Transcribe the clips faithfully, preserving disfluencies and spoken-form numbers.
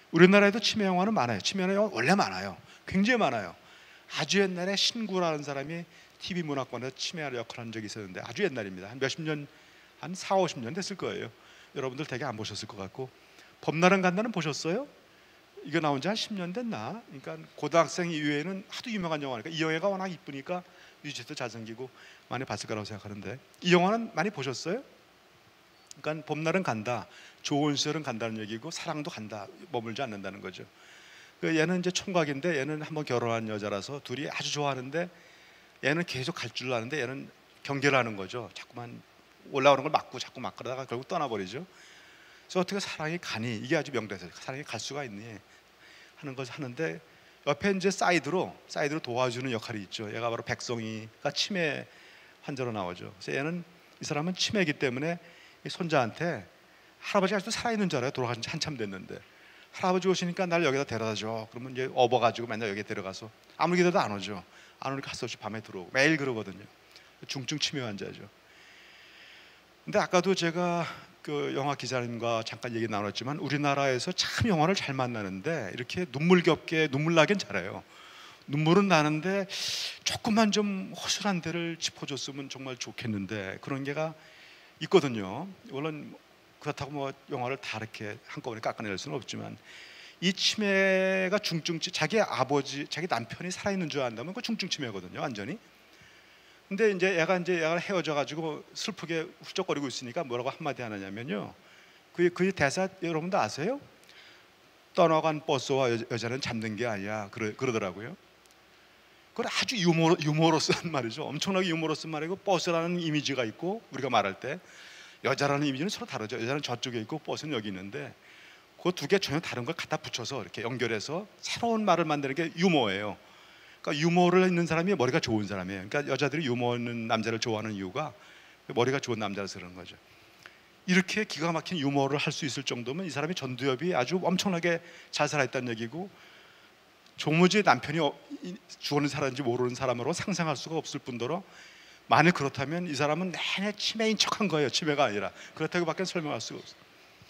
우리나라에도 치매 영화는 많아요. 치매 영화 원래 많아요. 굉장히 많아요. 아주 옛날에 신구라는 사람이 티비 문학관에서 치매 역할을 한 적이 있었는데 아주 옛날입니다. 한 몇십 년, 한 사오십 년 됐을 거예요. 여러분들 되게 안 보셨을 것 같고. 봄날은 간다는 보셨어요? 이거 나온 지 한 십 년 됐나? 그러니까 고등학생 이후에는 하도 유명한 영화니까 이 영화가 워낙 이쁘니까 유지도 잘생기고 많이 봤을 거라고 생각하는데 이 영화는 많이 보셨어요? 그러니까 봄날은 간다, 좋은 시절은 간다는 얘기고 사랑도 간다, 머물지 않는다는 거죠. 그 얘는 이제 총각인데 얘는 한번 결혼한 여자라서 둘이 아주 좋아하는데 얘는 계속 갈 줄 아는데 얘는 경계를 하는 거죠. 자꾸만 올라오는 걸 막고 자꾸 막 그러다가 결국 떠나버리죠. 그래서 어떻게 사랑이 가니? 이게 아주 명대사죠. 사랑이 갈 수가 있니? 하는 것을 하는데 옆에 이제 사이드로 사이드로 도와주는 역할이 있죠. 얘가 바로 백성이가 치매 환자로 나오죠. 그래서 얘는 이 사람은 치매이기 때문에 손자한테 할아버지 아직도 살아있는 줄 알아요. 돌아가신 지 한참 됐는데 할아버지 오시니까 날 여기다 데려다 줘. 그러면 이제 업어가지고 맨날 여기 데려가서 아무리 기다려도 안 오죠. 안 오니까 할 수 없이 밤에 들어오고 매일 그러거든요. 중증 치매 환자죠. 근데 아까도 제가 그 영화 기자님과 잠깐 얘기 나눴지만 우리나라에서 참 영화를 잘 만나는데 이렇게 눈물겹게 눈물 나긴 잘해요. 눈물은 나는데 조금만 좀 허술한 데를 짚어줬으면 정말 좋겠는데 그런 게가 있거든요. 물론 그렇다고 뭐 영화를 다 이렇게 한꺼번에 깎아낼 수는 없지만 이 치매가 중증 치 자기 아버지, 자기 남편이 살아있는 줄 안다면 그 중증 치매거든요, 완전히. 근데 이제 얘가 이제 얘가 헤어져 가지고 슬프게 훌쩍거리고 있으니까 뭐라고 한마디 하느냐면요. 그, 그 대사 여러분도 아세요? 떠나간 버스와 여, 여자는 잡는 게 아니야. 그러, 그러더라고요. 그걸 아주 유머, 유머러스한 말이죠. 엄청나게 유머러스한 말이고 버스라는 이미지가 있고 우리가 말할 때 여자라는 이미지는 서로 다르죠. 여자는 저쪽에 있고 버스는 여기 있는데 그 두 개 전혀 다른 걸 갖다 붙여서 이렇게 연결해서 새로운 말을 만드는 게 유머예요. 그러니까 유머를 있는 사람이 머리가 좋은 사람이에요. 그러니까 여자들이 유머 있는 남자를 좋아하는 이유가 머리가 좋은 남자라서 그런 거죠. 이렇게 기가 막힌 유머를 할 수 있을 정도면 이 사람이 전두엽이 아주 엄청나게 잘 살아있다는 얘기고 조무지 남편이 죽었는 살았는지 모르는 사람으로 상상할 수가 없을 뿐더러 만약 그렇다면 이 사람은 내내 치매인 척한 거예요. 치매가 아니라. 그렇다고밖에 설명할 수가 없어요.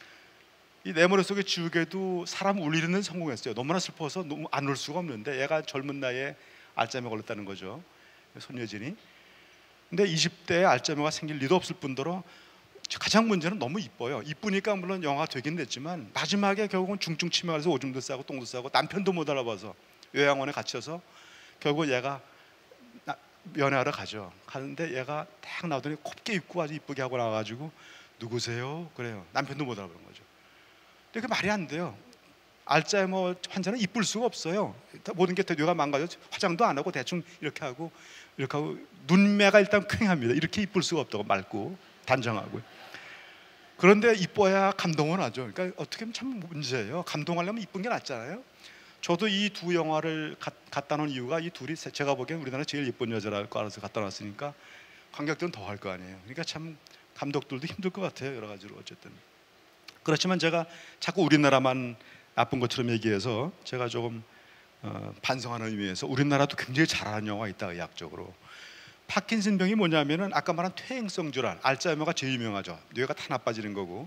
이 내 머릿속에 지우개도 사람 울리는 성공했어요. 너무나 슬퍼서 너무 안 울 수가 없는데 얘가 젊은 나이에 알츠하이머 걸렸다는 거죠, 손여진이. 근데 이십 대에 알츠하이머가 생길 리도 없을 뿐더러 가장 문제는 너무 이뻐요. 이쁘니까 물론 영화가 되긴 됐지만 마지막에 결국은 중증 치매가 돼서 오줌도 싸고 똥도 싸고 남편도 못 알아봐서 요양원에 갇혀서 결국 얘가 면회하러 가죠. 가는데 얘가 딱 나오더니 곱게 입고 아주 이쁘게 하고 나와가지고 누구세요? 그래요. 남편도 못 알아보는 거죠. 근데 그 말이 안 돼요. 알츠하이머 환자는 이쁠 수가 없어요. 모든 게 뇌가 망가져 화장도 안 하고 대충 이렇게 하고 이렇게 하고 눈매가 일단 퀭합니다. 이렇게 이쁠 수가 없다고 맑고 단정하고. 그런데 이뻐야 감동을 하죠. 그러니까 어떻게 보면 참 문제예요. 감동하려면 이쁜 게 낫잖아요. 저도 이 두 영화를 가, 갖다 놓은 이유가 이 둘이 제가 보기엔 우리나라 제일 예쁜 여자라고 알아서 갖다 놨으니까 관객들은 더 할 거 아니에요. 그러니까 참 감독들도 힘들 것 같아요. 여러 가지로 어쨌든. 그렇지만 제가 자꾸 우리나라만 나쁜 것처럼 얘기해서 제가 조금 어, 반성하는 의미에서 우리나라도 굉장히 잘하는 영화가 있다. 의학적으로. 파킨슨 병이 뭐냐면은 아까 말한 퇴행성 질환, 알츠하이머가 제일 유명하죠. 뇌가 다 나빠지는 거고.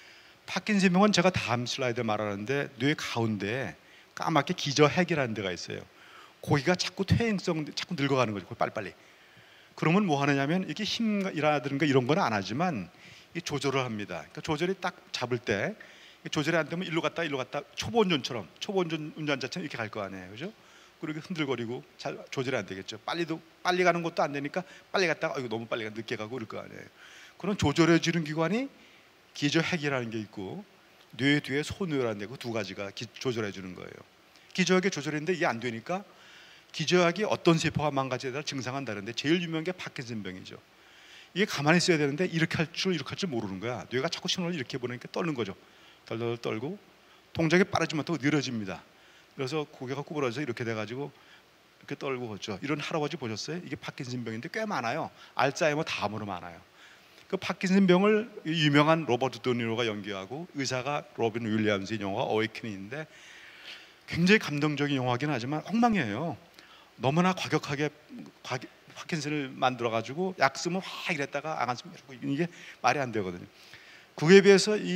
파킨슨 병은 제가 다음 슬라이드에 말하는데 뇌 가운데에 까맣게 기저핵이라는 데가 있어요. 거기가 자꾸 퇴행성, 자꾸 늙어가는 거죠. 빨리빨리. 그러면 뭐 하느냐면 이게 힘이라든가 이런 건 안 하지만 조절을 합니다. 그러니까 조절이 딱 잡을 때 조절이 안 되면 일로 갔다 일로 갔다 초보 운전처럼 초보 운전 운전자처럼 이렇게 갈 거 아니에요, 그죠? 그리고 흔들거리고 잘 조절이 안 되겠죠. 빨리도 빨리 가는 것도 안 되니까 빨리 갔다가 이거 너무 빨리 가 늦게 가고 그럴 거 아니에요. 그런 조절해 주는 기관이 기저핵이라는 게 있고 뇌 뒤에 소뇌라는 데고 두 가지가 기, 조절해 주는 거예요. 기저핵이 조절했는데 이게 안 되니까 기저핵이 어떤 세포가 망가지에 따라 증상은 다른데 제일 유명한 게 파킨슨 병이죠. 이게 가만히 있어야 되는데 이렇게 할 줄 이렇게 할 줄 모르는 거야. 뇌가 자꾸 신호를 이렇게 보내니까 떨는 거죠. 덜덜 떨고 동작이 빠르지만 또 느려집니다. 그래서 고개가 구부러져서 이렇게 돼가지고 이렇게 떨고 그렇죠. 이런 할아버지 보셨어요? 이게 파킨슨 병인데 꽤 많아요. 알츠하이머 다음으로 많아요. 그 파킨슨 병을 유명한 로버트 도니로가 연기하고 의사가 로빈 윌리엄스의 영화가 어웨이크닝인데 굉장히 감동적인 영화긴 하지만 엉망이에요. 너무나 과격하게 과격, 파킨슨을 만들어가지고 약 쓰면 확 이랬다가 안 쓰면 이러고 이게 말이 안 되거든요. 그에 비해서 이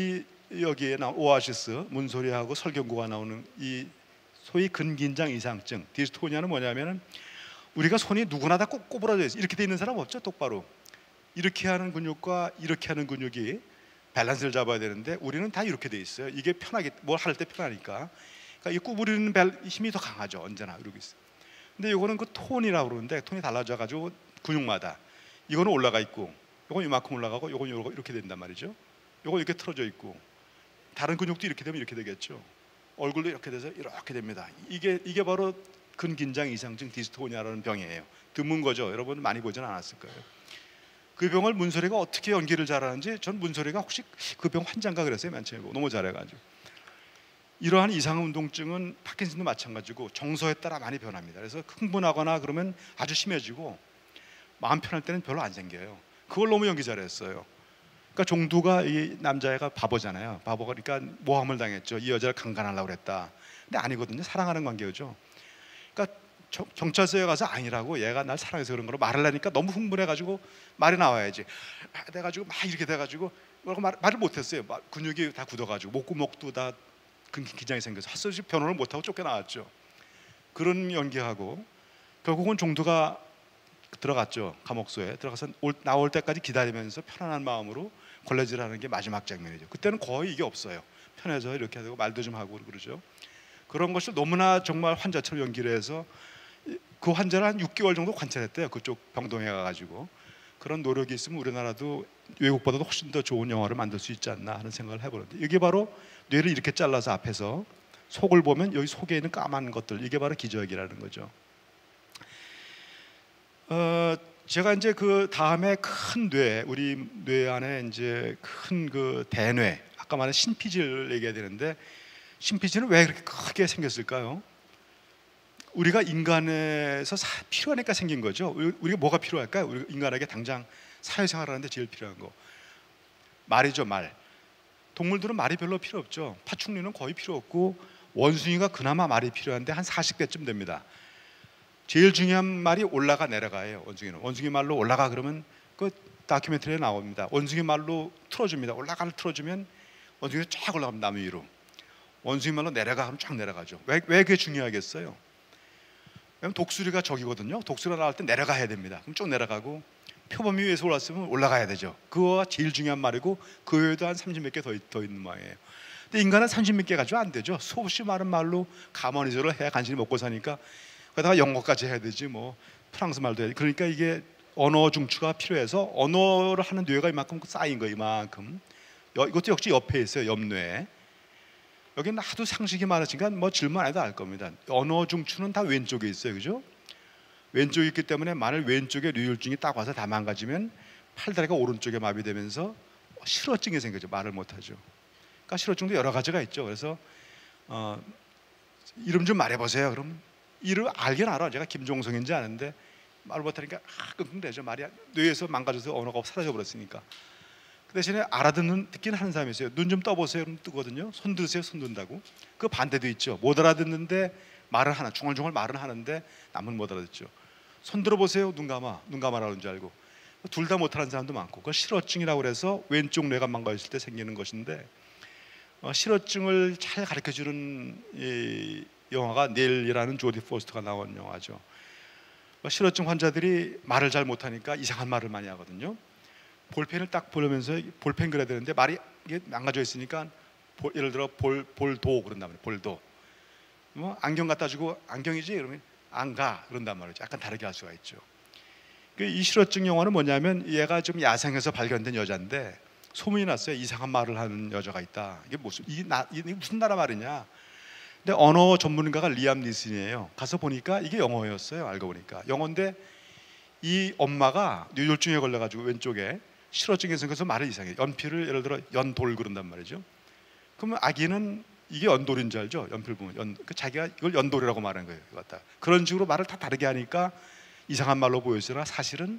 여기에 나온 오아시스 문소리하고 설경구가 나오는 이 소위 근긴장 이상증 디스토니아는 뭐냐면은 우리가 손이 누구나 다 꼭 꼬부라져 있어. 이렇게 돼 있는 사람 없죠. 똑바로 이렇게 하는 근육과 이렇게 하는 근육이 밸런스를 잡아야 되는데 우리는 다 이렇게 돼 있어요. 이게 편하게 뭘 할 때 편하니까. 그러니까 이 구부리는 벨, 힘이 더 강하죠. 언제나 이러고 있어요. 근데 이거는 그 톤이라고 그러는데 톤이 달라져 가지고 근육마다 이거는 올라가 있고 이건 이만큼 올라가고 이건 이렇게 된단 말이죠. 이건 이렇게 틀어져 있고 다른 근육도 이렇게 되면 이렇게 되겠죠. 얼굴도 이렇게 돼서 이렇게 됩니다. 이게 이게 바로 근긴장 이상증 디스토니아라는 병이에요. 드문 거죠. 여러분 많이 보진 않았을 거예요. 그 병을 문소리가 어떻게 연기를 잘하는지 전 문소리가 혹시 그 병 환자인가 그랬어요. 맨 처음에 너무 잘해가지고. 이러한 이상 운동증은 파킨슨도 마찬가지고 정서에 따라 많이 변합니다. 그래서 흥분하거나 그러면 아주 심해지고 마음 편할 때는 별로 안 생겨요. 그걸 너무 연기 잘했어요. 그러니까 종두가 이 남자애가 바보잖아요. 바보가 그러니까 모함을 당했죠. 이 여자를 강간하려고 그랬다. 근데 아니거든요. 사랑하는 관계죠. 그러니까 경찰서에 가서 아니라고 얘가 날 사랑해서 그런 거로 말을 하니까 너무 흥분해가지고 말이 나와야지. 돼가지고 막 이렇게 돼가지고 말, 말을 못했어요. 근육이 다 굳어가지고 목구멍도 다 긴장이 생겨서 헛소리 변호를 못하고 쫓겨나왔죠. 그런 연기하고 결국은 종두가 들어갔죠. 감옥소에 들어가서 올, 나올 때까지 기다리면서 편안한 마음으로 걸레질하는 게 마지막 장면이죠. 그때는 거의 이게 없어요. 편해서 이렇게 하고 말도 좀 하고 그러죠. 그런 것을 너무나 정말 환자처럼 연기를 해서 그 환자를 한 육 개월 정도 관찰했대요. 그쪽 병동에 가가지고. 그런 노력이 있으면 우리나라도 외국보다도 훨씬 더 좋은 영화를 만들 수 있지 않나 하는 생각을 해보는데 이게 바로 뇌를 이렇게 잘라서 앞에서 속을 보면 여기 속에 있는 까만 것들 이게 바로 기저귀라는 거죠. 어, 제가 이제 그 다음에 큰 뇌, 우리 뇌 안에 이제 큰 그 대뇌, 아까 말한 신피지를 얘기해야 되는데 신피지는 왜 그렇게 크게 생겼을까요? 우리가 인간에서 사, 필요하니까 생긴 거죠. 우리가 뭐가 필요할까요? 우리 인간에게 당장 사회생활하는데 제일 필요한 거 말이죠. 말. 동물들은 말이 별로 필요 없죠. 파충류는 거의 필요 없고 원숭이가 그나마 말이 필요한데 한 사십 대쯤 됩니다. 제일 중요한 말이 올라가 내려가예요. 원숭이는 원숭이 말로 올라가 그러면 그 다큐멘터리에 나옵니다. 원숭이 말로 틀어줍니다. 올라가를 틀어주면 원숭이가 쫙 올라갑니다. 나무 위로. 원숭이 말로 내려가 하면 쫙 내려가죠. 왜, 왜 그게 중요하겠어요? 왜냐면 독수리가 저기거든요. 독수리가 나올 때 내려가야 됩니다. 그럼 쭉 내려가고 표범 위에서 올랐으면 올라가야 되죠. 그거가 제일 중요한 말이고 그 외에도 한 삼십 몇 개 더 더 있는 모양이에요. 근데 인간은 삼십 몇 개 가지고 안 되죠. 수없이 많은 말로 가머니저를 해야 간신히 먹고 사니까 거기다가 영어까지 해야 되지 뭐 프랑스 말도 해야 돼. 그러니까 이게 언어 중추가 필요해서 언어를 하는 뇌가 이만큼 쌓인 거 이만큼. 이것도 역시 옆에 있어요. 옆뇌. 여기는 하도 상식이 많으니까 뭐 질문 안 해도 알 겁니다. 언어 중추는 다 왼쪽에 있어요. 그죠? 왼쪽에 있기 때문에 만일 왼쪽에 뇌혈증이 딱 와서 다 망가지면 팔다리가 오른쪽에 마비되면서 실어증이 생기죠. 말을 못하죠. 그러니까 실어증도 여러 가지가 있죠. 그래서 어, 이름 좀 말해보세요. 그럼 이름 알긴 알아. 제가 김종성인지 아는데 말을 못하니까 아, 끙끙대죠. 말이 뇌에서 망가져서 언어가 사라져버렸으니까. 그 대신에 알아듣는 듣긴 하는 사람이 있어요. 눈 좀 떠보세요. 그럼 뜨거든요. 손 드세요. 손 든다고. 그 반대도 있죠. 못 알아듣는데 말을 하나 중얼중얼 말은 하는데 남은 못 알아듣죠. 손 들어보세요. 눈 감아. 눈 감아라는 줄 알고. 둘 다 못하는 사람도 많고. 그걸 실어증이라고 그래서 왼쪽 뇌가 망가졌을 때 생기는 것인데 어, 실어증을 잘 가르쳐주는 이 영화가 넬이라는 조디 포스터가 나온 영화죠. 어, 실어증 환자들이 말을 잘 못하니까 이상한 말을 많이 하거든요. 볼펜을 딱 보려면서 볼펜 그려야 되는데 말이 이게 망가져 있으니까 볼, 예를 들어 볼, 볼도 그런단 말이에요. 볼도. 뭐 안경 갖다 주고 안경이지? 그러면 안 가 그런단 말이죠. 약간 다르게 할 수가 있죠. 이 실어증 영화는 뭐냐면 얘가 좀 야생에서 발견된 여자인데 소문이 났어요. 이상한 말을 하는 여자가 있다. 이게 무슨 이게, 나, 이게 무슨 나라 말이냐? 근데 언어 전문가가 리암 니슨이에요. 가서 보니까 이게 영어였어요. 알고 보니까 영어인데 이 엄마가 뇌졸중에 걸려가지고 왼쪽에 실어증이 생겨서 말을 이상해. 연필을 예를 들어 연돌 그런단 말이죠. 그러면 아기는 이게 연돌인 줄 알죠? 연필 보면 연, 그 자기가 이걸 연돌이라고 말하는 거예요. 갖다 그런 식으로 말을 다 다르게 하니까 이상한 말로 보였으나 사실은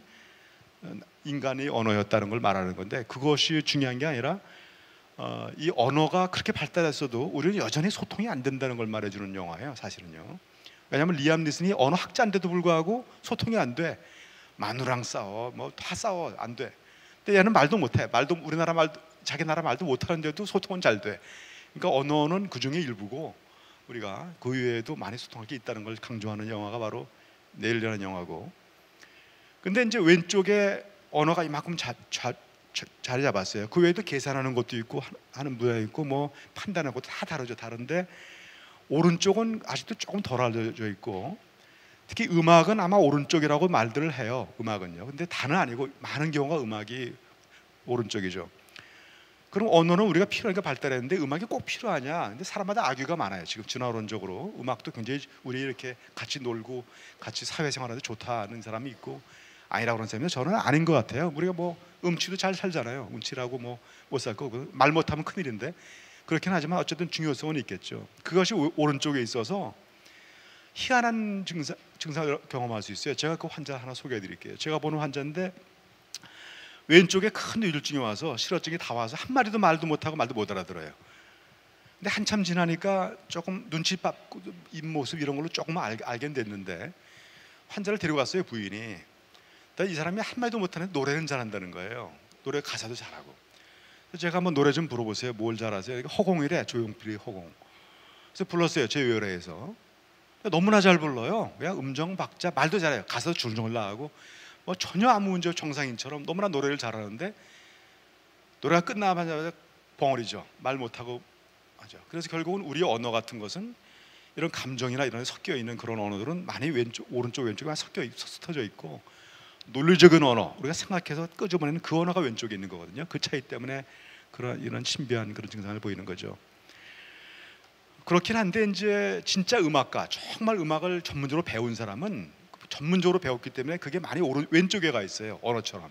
인간의 언어였다는 걸 말하는 건데 그것이 중요한 게 아니라 어, 이 언어가 그렇게 발달했어도 우리는 여전히 소통이 안 된다는 걸 말해주는 영화예요. 사실은요. 왜냐하면 리암 니슨이 언어 학자인데도 불구하고 소통이 안 돼. 마누랑 싸워, 뭐 다 싸워 안 돼. 근데 얘는 말도 못해. 말도 우리나라 말도 자기 나라 말도 못하는데도 소통은 잘 돼. 그러니까 언어는 그 중에 일부고 우리가 그 외에도 많이 소통할 게 있다는 걸 강조하는 영화가 바로 내일이라는 영화고. 근데 이제 왼쪽에 언어가 이만큼 자, 자, 자, 자리 잡았어요. 그 외에도 계산하는 것도 있고 하는 분야 있고 뭐 판단하는 것도 다 다르죠. 다른데 오른쪽은 아직도 조금 덜 알려져 있고, 특히 음악은 아마 오른쪽이라고 말들을 해요. 음악은요. 근데 다는 아니고 많은 경우가 음악이 오른쪽이죠. 그럼 언어는 우리가 필요하니까 발달했는데 음악이 꼭 필요하냐? 근데 사람마다 악유가 많아요. 지금 진화론적으로 음악도 굉장히 우리 이렇게 같이 놀고 같이 사회생활하는데 좋다는 사람이 있고 아니라고 그러는 사람이 저는 아닌 것 같아요. 우리가 뭐 음치도 잘 살잖아요. 음치라고 뭐 못 살 거고 말 못하면 큰일인데 그렇긴 하지만 어쨌든 중요성은 있겠죠. 그것이 오, 오른쪽에 있어서 희한한 증상, 증상을 경험할 수 있어요. 제가 그 환자 하나 소개해 드릴게요. 제가 보는 환자인데 왼쪽에 큰 뇌졸중이 와서 실어증이 다 와서 한마디도 말도 못하고 말도 못 알아들어요. 근데 한참 지나니까 조금 눈치 밟고 입모습 이런 걸로 조금 알, 알게 됐는데 환자를 데려갔어요, 부인이. 이 사람이 한마디도 못하는데 노래는 잘한다는 거예요. 노래 가사도 잘하고. 그래서 제가 한번 노래 좀 불러보세요. 뭘 잘하세요? 허공이래, 조용필이 허공. 그래서 불렀어요, 제 외래에서. 너무나 잘 불러요. 그냥 음정, 박자, 말도 잘해요. 가사도 줄줄 나가고 뭐 전혀 아무 문제 정상인처럼 너무나 노래를 잘하는데 노래가 끝나자마자 벙어리죠. 말 못하고 하죠. 그래서 결국은 우리 언어 같은 것은 이런 감정이나 이런 데 섞여 있는 그런 언어들은 많이 왼쪽, 오른쪽, 왼쪽에 섞여 흩어져 있고 논리적인 언어, 우리가 생각해서 끄집어내는 그 언어가 왼쪽에 있는 거거든요. 그 차이 때문에 그런 이런 신비한 그런 증상을 보이는 거죠. 그렇긴 한데 이제 진짜 음악가, 정말 음악을 전문적으로 배운 사람은 전문적으로 배웠기 때문에 그게 많이 오른 왼쪽에 가 있어요. 언어처럼.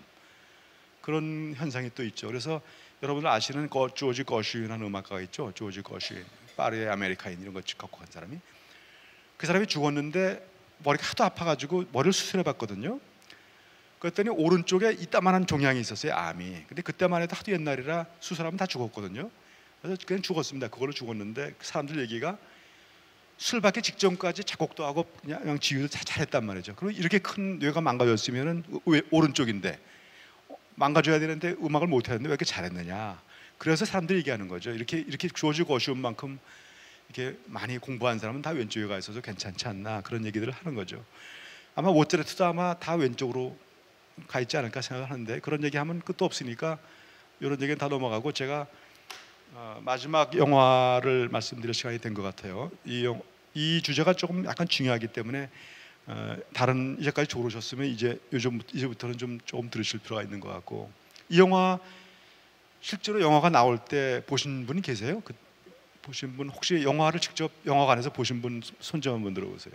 그런 현상이 또 있죠. 그래서 여러분들 아시는 거, 조지 거슈윈이라는 음악가가 있죠. 조지 거슈윈, 파리의 아메리카인 이런 거 갖고 간 사람이. 그 사람이 죽었는데 머리가 하도 아파가지고 머리를 수술해봤거든요. 그랬더니 오른쪽에 이따만한 종양이 있었어요, 암이. 근데 그때만 해도 하도 옛날이라 수술하면 다 죽었거든요. 그래서 그냥 죽었습니다. 그걸로 죽었는데 사람들 얘기가 술 받기 직전까지 작곡도 하고 그냥, 그냥 지휘도 다 잘했단 말이죠. 그리고 이렇게 큰 뇌가 망가졌으면은 왜 오른쪽인데 망가져야 되는데 음악을 못했는데 왜 이렇게 잘했느냐. 그래서 사람들이 얘기하는 거죠. 이렇게 이렇게 조지 거시움만큼 이렇게 많이 공부한 사람은 다 왼쪽에 가 있어서 괜찮지 않나 그런 얘기들을 하는 거죠. 아마 모차르트도 아마 다 왼쪽으로 가 있지 않을까 생각하는데 그런 얘기하면 끝도 없으니까 이런 얘기는 다 넘어가고 제가 어, 마지막 영화를 말씀드릴 시간이 된 것 같아요. 이, 영, 이 주제가 조금 약간 중요하기 때문에 어, 다른 이제까지 좋으셨으면 이제 요즘 이제부터는 좀 조금 들으실 필요가 있는 것 같고 이 영화 실제로 영화가 나올 때 보신 분이 계세요? 그, 보신 분 혹시 영화를 직접 영화관에서 보신 분 손 좀 한번 들어보세요.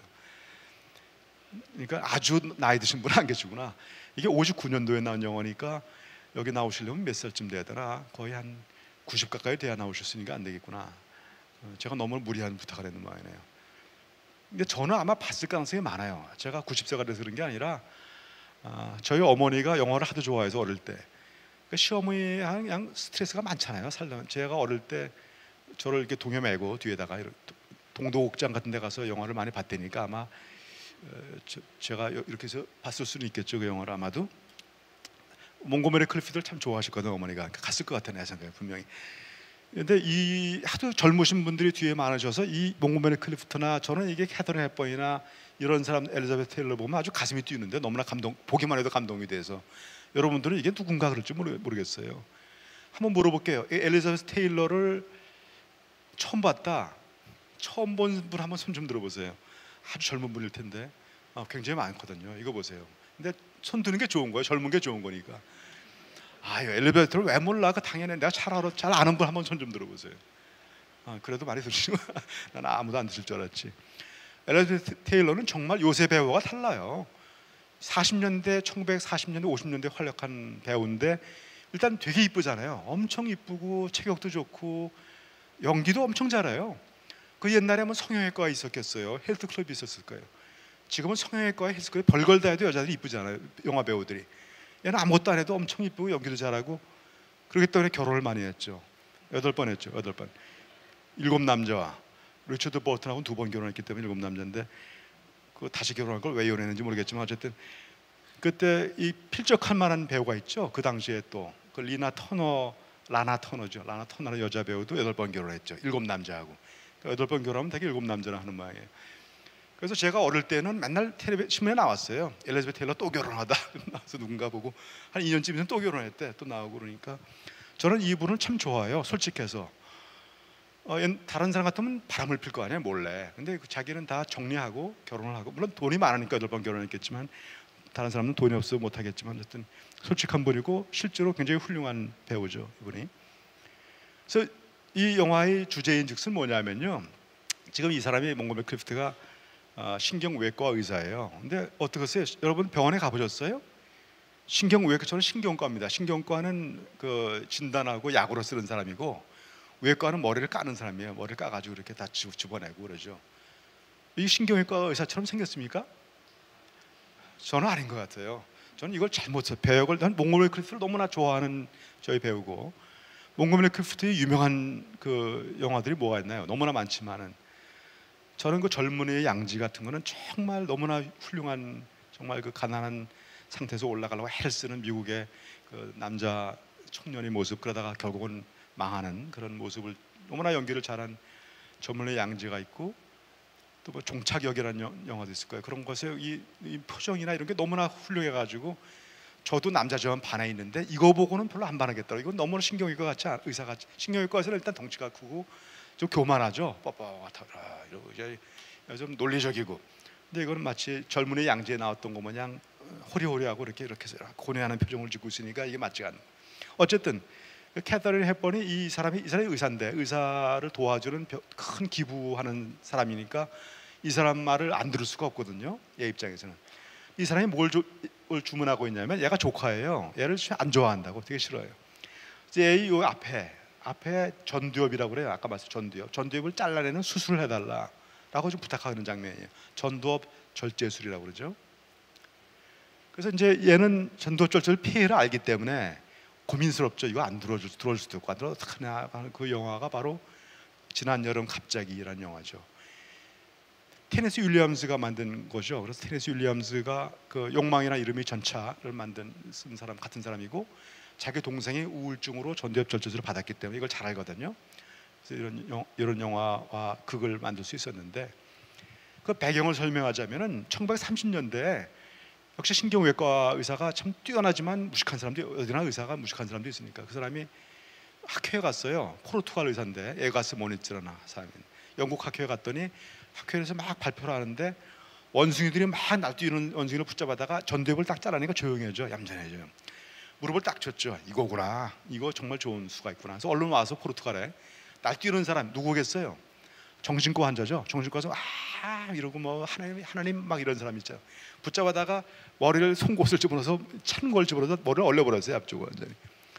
그러니까 아주 나이 드신 분은 안 계시구나. 이게 오십구 년도에 나온 영화니까 여기 나오시려면 몇 살쯤 돼야 되나? 거의 한 구십 가까이 돼야 나오셨으니까 안 되겠구나. 제가 너무 무리한 부탁을 했는 모양이네요. 근데 저는 아마 봤을 가능성이 많아요. 제가 구십 세가 돼서 그런 게 아니라 아, 저희 어머니가 영화를 하도 좋아해서 어릴 때 그러니까 시어머니 그냥 스트레스가 많잖아요. 살다 제가 어릴 때 저를 이렇게 동여매고 뒤에다가 동도극장 같은 데 가서 영화를 많이 봤다니까 아마 저, 제가 이렇게 해서 봤을 수는 있겠죠. 그 영화를 아마도 몽고메리 클리프트를 참 좋아하셨거든요. 어머니가 갔을 것 같아 내 생각에 분명히. 근데 이 하도 젊으신 분들이 뒤에 많으셔서 이 몽고메리 클리프트나 저는 이게 캐서린 헵번이나 이런 사람 엘리자베스 테일러 보면 아주 가슴이 뛰는데 너무나 감동 보기만 해도 감동이 돼서 여러분들은 이게 누군가 그럴지 모르, 모르겠어요. 한번 물어볼게요. 엘리자베스 테일러를 처음 봤다. 처음 본 분 한번 손 좀 들어보세요. 아주 젊은 분일 텐데 아, 굉장히 많거든요. 이거 보세요. 근데 손 드는 게 좋은 거예요. 젊은 게 좋은 거니까. 아, 엘리베이터를 왜 몰라? 그 당연히 내가 잘 알아. 잘 아는 분 한번 손 좀 들어보세요. 아, 그래도 많이 들으시는 거야. 나는 아무도 안 들을 줄 알았지. 엘리자베스 테일러는 정말 요새 배우와 달라요. 사십 년대, 천구백사십 년대, 오십 년대 활약한 배우인데 일단 되게 이쁘잖아요. 엄청 이쁘고 체격도 좋고 연기도 엄청 잘해요. 그 옛날에 뭐 성형외과가 있었겠어요. 헬스클럽이 있었을 거예요. 지금은 성형외과에 헬스클럽에 벌걸 다 해도 여자들이 이쁘잖아요. 영화 배우들이. 얘는 아무것도 안 해도 엄청 이쁘고 연기도 잘하고 그렇기 때문에 결혼을 많이 했죠. 여덟 번 했죠. 여덟 번. 일곱 남자와 리처드 버튼하고 두 번 결혼했기 때문에 일곱 남자인데 그 다시 결혼한 걸 왜 이혼했는지 모르겠지만 어쨌든 그때 이 필적할 만한 배우가 있죠. 그 당시에 또 그 리나 터너라고 라나 터너죠. 라나 터너라는 여자 배우도 여덟 번 결혼했죠. 일곱 남자하고. 여덟 번 결혼하면 되게 일곱 남자나 하는 모양이에요. 그래서 제가 어릴 때는 맨날 텔레비 신문에 나왔어요. 엘리자베트 테일러 또 결혼하다. 나와서 누군가 보고 한 이 년쯤이면 또 결혼했대. 또 나오고 그러니까 저는 이분을 참 좋아해요. 솔직해서. 어, 다른 사람 같으면 바람을 필 거 아니에요, 몰래. 근데 자기는 다 정리하고 결혼을 하고, 물론 돈이 많으니까 여덟 번 결혼했겠지만 다른 사람은 돈이 없어 못 하겠지만 어쨌든 솔직한 분이고 실제로 굉장히 훌륭한 배우죠, 이분이. 그래서 이 영화의 주제인즉슨 뭐냐면요, 지금 이 사람이 몽고메리 클리프트가 어, 신경외과 의사예요. 근데 어떠세요? 여러분 병원에 가보셨어요? 신경외과, 저는 신경과입니다. 신경과는 그 진단하고 약으로 쓰는 사람이고, 외과는 머리를 까는 사람이에요. 머리를 까가지고 이렇게 다 집어내고 그러죠. 이 신경외과 의사처럼 생겼습니까? 저는 아닌 것 같아요. 저는 이걸 잘못 써. 배역을, 난 몽고메리 클리프트를 너무나 좋아하는 저희 배우고, 몽고메리 클리프트의 유명한 그 영화들이 뭐가 있나요? 너무나 많지만은 저는 그 젊은이의 양지 같은 거는 정말 너무나 훌륭한, 정말 그 가난한 상태에서 올라가려고 애를 쓰는 미국의 그 남자 청년의 모습, 그러다가 결국은 망하는 그런 모습을 너무나 연기를 잘한 젊은이의 양지가 있고, 또 뭐 종착역이라는 영화도 있을 거예요. 그런 것에 이, 이 표정이나 이런 게 너무나 훌륭해가지고 저도 남자지만 반해 있는데 이거 보고는 별로 안 반하겠더라고요. 이건 너무나 신경외과 같지 않, 의사 같이. 신경외과에서는 일단 덩치가 크고 좀 교만하죠. 뻣뻣하더라 이러고 이제 좀 논리적이고. 근데 이거는 마치 젊은이 양지에 나왔던 거 마냥 호리호리하고 이렇게 이렇게 고뇌하는 표정을 짓고 있으니까 이게 맞지가 않는. 어쨌든 캐서린 헵번이 이 사람이 이 사람이 의사인데 의사를 도와주는 큰 기부하는 사람이니까 이 사람 말을 안 들을 수가 없거든요. 얘 입장에서는. 이 사람이 뭘, 조, 뭘 주문하고 있냐면 얘가 조카예요. 얘를 안 좋아한다고, 되게 싫어요. 이제 이 앞에 앞에 전두엽이라고 그래요. 아까 말씀 전두엽. 전두엽을 잘라내는 수술을 해달라라고 좀 부탁하는 장면이에요. 전두엽 절제술이라고 그러죠. 그래서 이제 얘는 전두엽 절제를 피해를 알기 때문에 고민스럽죠. 이거 안 들어줄, 들어줄 수도 있고 안 들어 어떡하냐 하는 그 영화가 바로 지난 여름 갑자기라는 영화죠. 테네시 윌리엄스가 만든 거죠. 그래서 테네시 윌리엄스가 그 욕망이나 이름이 전차를 만든 쓴 사람 같은 사람이고, 자기 동생이 우울증으로 전두엽 절제술을 받았기 때문에 이걸 잘 알거든요. 그래서 이런 영, 이런 영화와 극을 만들 수 있었는데, 그 배경을 설명하자면은 천구백삼십 년대에 역시 신경외과 의사가 참 뛰어나지만 무식한 사람도, 어디나 의사가 무식한 사람도 있으니까 그 사람이 학교에 갔어요. 포르투갈 의사인데 에가스 모니츠라는 사람이 영국 학교에 갔더니 학교에서 막 발표를 하는데 원숭이들이 막 날뛰는 원숭이를 붙잡아다가 전두엽을 딱 자르니까 조용해져, 얌전해져요. 무릎을 딱 쳤죠. 이거구나, 이거 정말 좋은 수가 있구나. 그래서 얼른 와서 포르투갈에 날뛰는 사람 누구겠어요? 정신과 환자죠. 정신과에서 아 이러고 뭐 하나님 하나님 막 이런 사람 있죠. 붙잡아다가 머리를 송곳을 집어넣어서 찬 걸 집어넣어서 머리를 얼려버렸어요. 앞쪽으로 완전히.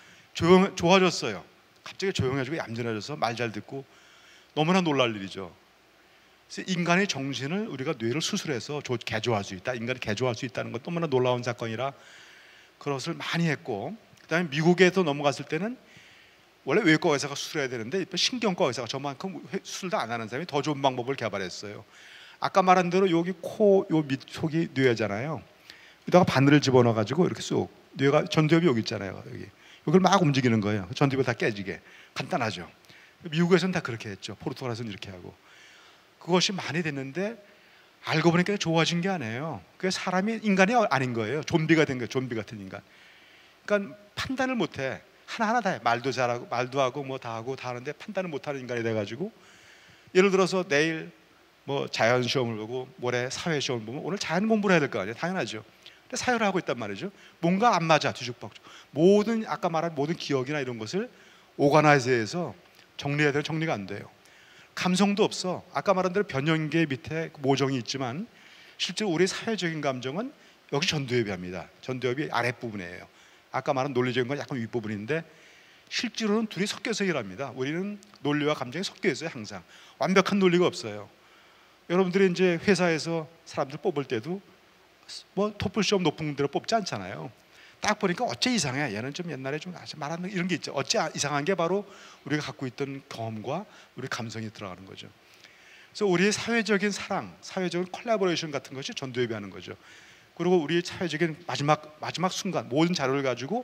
조용 좋아졌어요. 갑자기 조용해지고 얌전해져서 말 잘 듣고 너무나 놀랄 일이죠. 그래서 인간의 정신을 우리가 뇌를 수술해서 개조할 수 있다. 인간을 개조할 수 있다는 것 너무나 놀라운 사건이라 그것을 많이 했고, 그다음에 미국에서 넘어갔을 때는 원래 외과 의사가 수술해야 되는데 신경과 의사가 저만큼 수술도 안 하는 사람이 더 좋은 방법을 개발했어요. 아까 말한 대로 여기 코, 요 밑 속이 뇌잖아요. 여기다가 바늘을 집어넣어 가지고 이렇게 쑥, 뇌가 전두엽이 여기 있잖아요. 여기 이걸 막 움직이는 거예요. 전두엽이 다 깨지게. 간단하죠. 미국에서는 다 그렇게 했죠. 포르투갈에서는 이렇게 하고. 그것이 많이 됐는데 알고 보니까 좋아진 게 아니에요. 그게 사람이 인간이 아닌 거예요. 좀비가 된 거예요. 좀비 같은 인간. 그러니까 판단을 못해. 하나하나 다 해. 말도 잘하고 말도 하고 뭐 다 하고 다 하는데 판단을 못하는 인간이 돼가지고, 예를 들어서 내일 뭐 자연 시험을 보고 모레 사회 시험을 보면 오늘 자연 공부를 해야 될 거 아니에요. 당연하죠. 근데 사회를 하고 있단 말이죠. 뭔가 안 맞아, 뒤죽박죽. 모든 아까 말한 모든 기억이나 이런 것을 오가나이즈해서 정리해야 되는 정리가 안 돼요. 감성도 없어. 아까 말한 대로 변형계 밑에 모정이 있지만 실제로 우리 사회적인 감정은 역시 전두엽이 합니다. 전두엽이 아랫부분이에요. 아까 말한 논리적인 건 약간 윗부분인데 실제로는 둘이 섞여서 일합니다. 우리는 논리와 감정이 섞여 있어요. 항상 완벽한 논리가 없어요. 여러분들이 이제 회사에서 사람들 뽑을 때도 뭐 토플 시험 높은 데로 뽑지 않잖아요. 딱 보니까 어째 이상해. 얘는 좀 옛날에 좀 말하는 이런 게 있죠. 어째 이상한 게 바로 우리가 갖고 있던 경험과 우리 감성이 들어가는 거죠. 그래서 우리의 사회적인 사랑, 사회적인 콜라보레이션 같은 것이 전두엽이 하는 거죠. 그리고 우리의 사회적인 마지막 마지막 순간 모든 자료를 가지고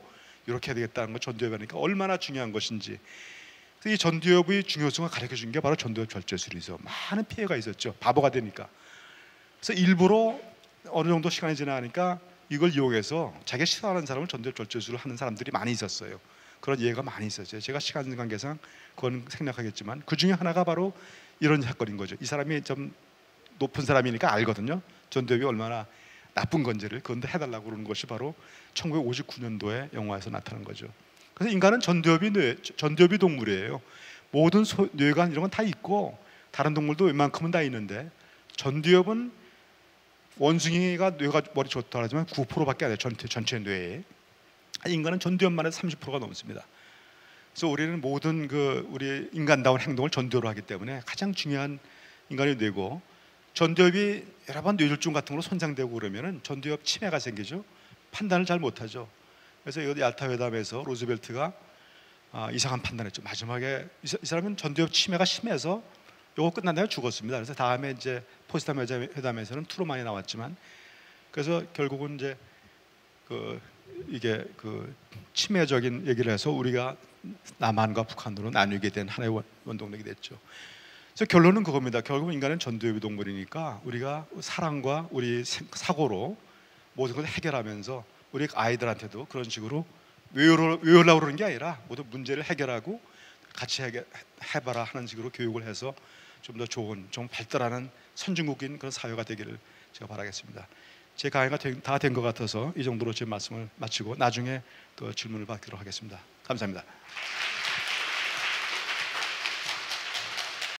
이렇게 해야 되겠다는 거 전두엽이 하니까 얼마나 중요한 것인지. 그래서 이 전두엽의 중요성을 가르쳐 준 게 바로 전두엽 절제술이죠. 많은 피해가 있었죠. 바보가 되니까. 그래서 일부러 어느 정도 시간이 지나니까 이걸 이용해서 자기가 싫어하는 사람을 전두엽 절제술을 하는 사람들이 많이 있었어요. 그런 예가 많이 있었죠. 제가 시간 관계상 그건 생략하겠지만 그 중에 하나가 바로 이런 사건인 거죠. 이 사람이 좀 높은 사람이니까 알거든요. 전두엽이 얼마나 나쁜 건지를. 그런데 해달라고 그러는 것이 바로 천구백오십구 년도에 영화에서 나타난 거죠. 그래서 인간은 전두엽이 뇌, 전두엽이 동물이에요. 모든 소, 뇌관 이런 건 다 있고 다른 동물도 웬만큼은 다 있는데 전두엽은 원숭이가 뇌가 머리 좋다 하지만 구 퍼센트밖에 안 돼요. 전체, 전체 뇌에. 인간은 전두엽만 해도 삼십 퍼센트가 넘습니다. 그래서 우리는 모든 그 우리 인간다운 행동을 전두엽으로 하기 때문에 가장 중요한 인간의 뇌고, 전두엽이 여러 번 뇌졸중 같은 걸로 손상되고 그러면은 전두엽 치매가 생기죠. 판단을 잘 못하죠. 그래서 이 얄타 회담에서 루즈벨트가 아, 이상한 판단했죠. 마지막에 이, 이 사람은 전두엽 치매가 심해서 요거 끝난 다음에 죽었습니다. 그래서 다음에 이제 포츠담 회담에서는 트루만이 나왔지만, 그래서 결국은 이제 그 이게 그 치매적인 얘기를 해서 우리가 남한과 북한으로 나뉘게 된 하나의 원동력이 됐죠. 그래서 결론은 그겁니다. 결국 인간은 전두엽이 동물이니까 우리가 사랑과 우리 사고로 모든 걸 해결하면서 우리 아이들한테도 그런 식으로 외우려, 외우려고 그러는 게 아니라 모든 문제를 해결하고 같이 해결, 해봐라 하는 식으로 교육을 해서 좀 더 좋은, 좀 발달하는 선진국인 그런 사회가 되기를 제가 바라겠습니다. 제 강의가 다 된 것 같아서 이 정도로 제 말씀을 마치고 나중에 또 질문을 받도록 하겠습니다. 감사합니다.